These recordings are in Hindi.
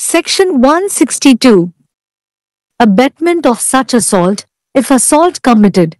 Section 162. Abetment of such assault, if assault committed.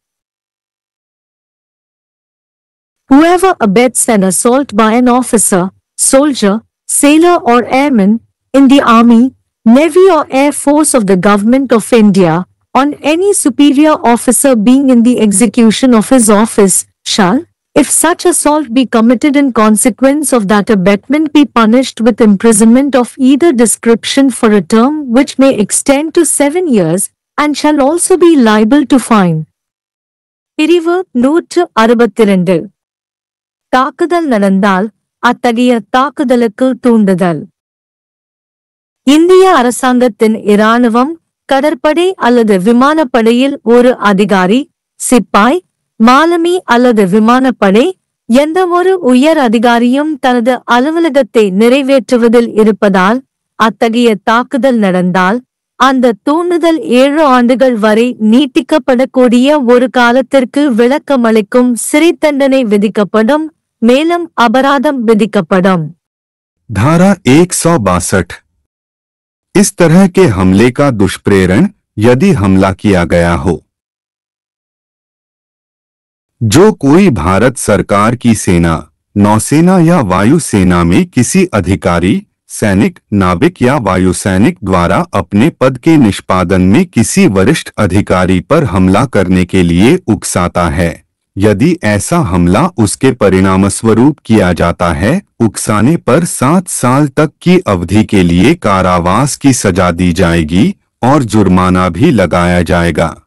Whoever abets an assault by an officer, soldier, sailor or airman, in the army, navy or air force of the government of India, on any superior officer being in the execution of his office, shall, if such assault be committed in consequence of that abetment, be punished with imprisonment of either description for a term which may extend to 7 years, and shall also be liable to fine. பிரிவு 162. தாக்குதல் நடந்தால் அத்தகைய தாக்குதலுக்கு தூண்டுதல். இந்திய அரசாங்கத்தின் இராணுவம், கடற்படை அல்லது விமானப்படையில் ஒரு அதிகாரி, சிப்பாய், மாலுமி அல்லது விமானப்படை, எந்த ஒரு உயர் அதிகாரியும் தனது அலுவலகத்தை நிறைவேற்றுவதில் இருப்பதால் அத்தகைய தாக்குதல் நடந்தால் அந்த தூண்டுதல் 7 ஆண்டுகள் வரை நீட்டிக்கப்படக்கூடிய ஒரு காலத்திற்கு விளக்கமளிக்கும் சிறை தண்டனை விதிக்கப்படும், மேலும் அபராதம் விதிக்கப்படும். धारा 162. इस तरह के हमले का दुष्प्रेरण यदि हमला किया गया हो, जो कोई भारत सरकार की सेना, नौसेना या वायुसेना में किसी अधिकारी, सैनिक, नाविक या वायुसैनिक द्वारा अपने पद के निष्पादन में किसी वरिष्ठ अधिकारी पर हमला करने के लिए उकसाता है, यदि ऐसा हमला उसके परिणामस्वरूप किया जाता है, उकसाने पर 7 साल तक की अवधि के लिए कारावास की सजा दी जाएगी और जुर्माना भी लगाया जाएगा।